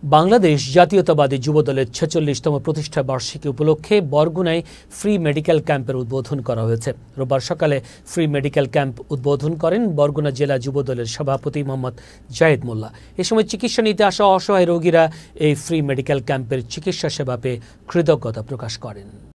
বাংলাদেশ জাতীয়তাবাদী যুবদলের ৪৬তম প্রতিষ্ঠা বার্ষিকী উপলক্ষে বরগুনায় ফ্রি মেডিকেল ক্যাম্পের উদ্বোধন করা হয়েছে। রোববার সকালে ফ্রি মেডিকেল ক্যাম্প উদ্বোধন করেন বরগুনা জেলা যুবদলের সভাপতি মোহাম্মদ জায়েদ মোল্লা। এ সময় চিকিৎসা নিতে আসা অসহায় রোগীরা এই ফ্রি মেডিকেল ক্যাম্পের চিকিৎসা সেবা পেয়ে কৃতজ্ঞতা প্রকাশ করেন।